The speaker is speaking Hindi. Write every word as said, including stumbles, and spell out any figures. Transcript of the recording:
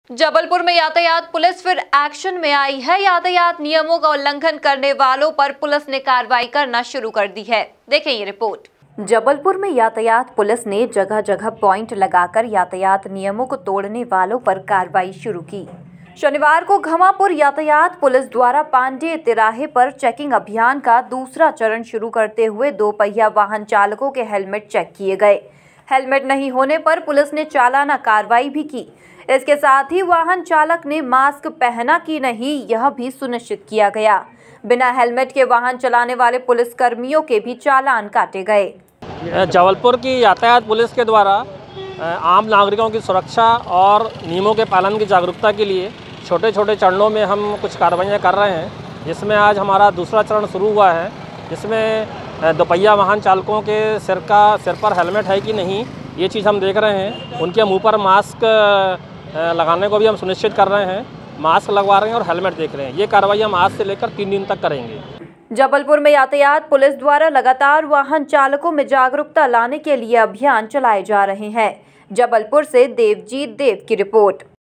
जबलपुर में यातायात पुलिस फिर एक्शन में आई है। यातायात नियमों का उल्लंघन करने वालों पर पुलिस ने कार्रवाई करना शुरू कर दी है। देखें ये रिपोर्ट। जबलपुर में यातायात पुलिस ने जगह जगह पॉइंट लगाकर यातायात नियमों को तोड़ने वालों पर कार्रवाई शुरू की। शनिवार को घमापुर यातायात पुलिस द्वारा पांडेय तिराहे पर चेकिंग अभियान का दूसरा चरण शुरू करते हुए दो पहिया वाहन चालकों के हेलमेट चेक किए गए। हेलमेट नहीं होने पर पुलिस ने चालाना कार्रवाई भी की। इसके साथ ही वाहन चालक ने मास्क पहना कि नहीं यह भी सुनिश्चित किया गया। बिना हेलमेट के वाहन चलाने वाले पुलिस कर्मियों के भी चालान काटे गए। जबलपुर की यातायात पुलिस के द्वारा आम नागरिकों की सुरक्षा और नियमों के पालन की जागरूकता के लिए छोटे छोटे चरणों में हम कुछ कार्रवाइयाँ कर रहे हैं, जिसमें आज हमारा दूसरा चरण शुरू हुआ है, जिसमें दोपहिया वाहन चालकों के सिर का सिर पर हेलमेट है कि नहीं ये चीज़ हम देख रहे हैं। उनके मुंह पर मास्क लगाने को भी हम सुनिश्चित कर रहे हैं, मास्क लगवा रहे हैं और हेलमेट देख रहे हैं। ये कार्रवाई हम आज से लेकर तीन दिन तक करेंगे। जबलपुर में यातायात पुलिस द्वारा लगातार वाहन चालकों में जागरूकता लाने के लिए अभियान चलाए जा रहे हैं। जबलपुर से देवजीत देव की रिपोर्ट।